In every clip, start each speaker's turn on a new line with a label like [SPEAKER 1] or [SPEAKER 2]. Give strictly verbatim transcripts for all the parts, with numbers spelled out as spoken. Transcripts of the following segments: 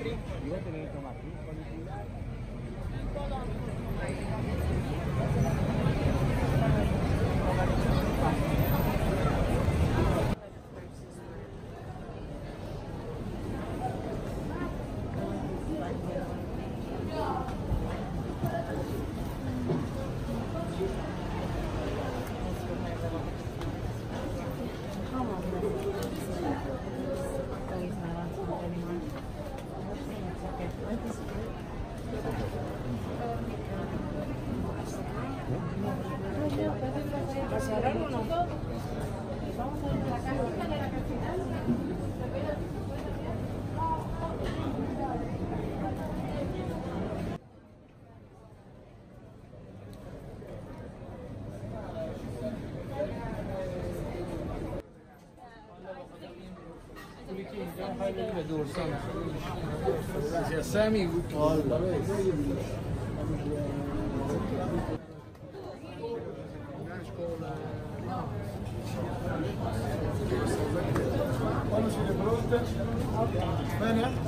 [SPEAKER 1] Iba a tener que tomar
[SPEAKER 2] ¿Pasaron o no?
[SPEAKER 1] Grazie a Sami.
[SPEAKER 3] Quando siete pronte? Bene?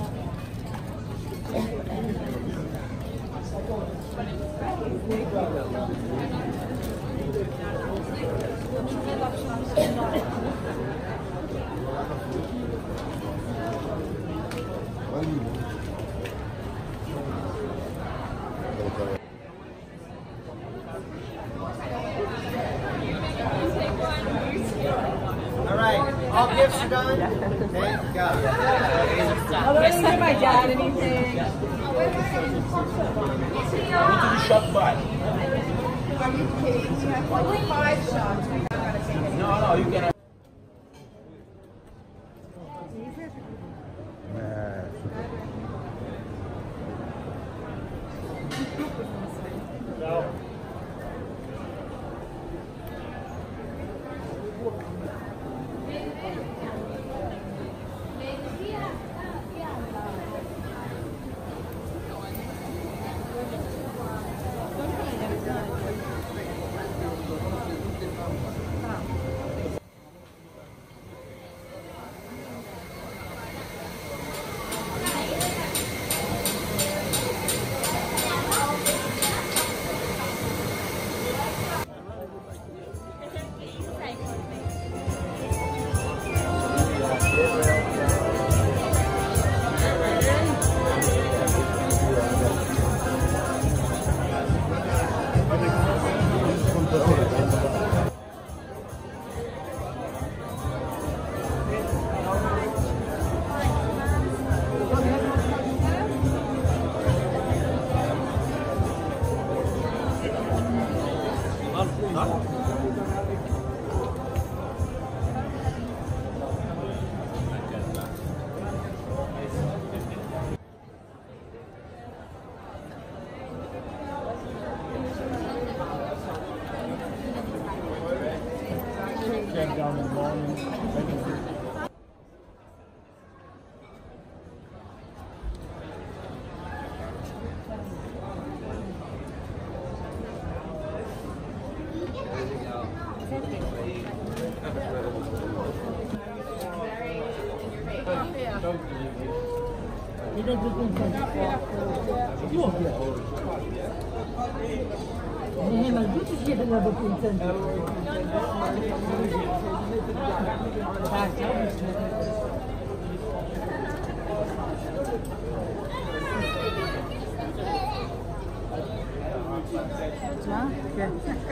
[SPEAKER 4] All right, all gifts are done. Thank God.
[SPEAKER 2] I don't even give my dad anything.
[SPEAKER 1] Went to the shop back.
[SPEAKER 2] Are you kidding? You have only five shots. We gotta take it.
[SPEAKER 1] No, no, you can. Ciao. Came down in the morning.
[SPEAKER 5] Nee, maar doet het hier dan ook in het centrum. Ja? Ja.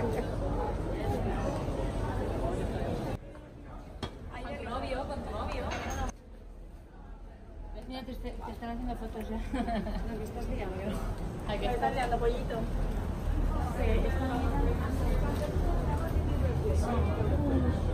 [SPEAKER 5] Mira, te, te están haciendo fotos ya.
[SPEAKER 2] Lo que estás liando.
[SPEAKER 5] ¿A qué
[SPEAKER 2] Estás liando, pollito. Sí, está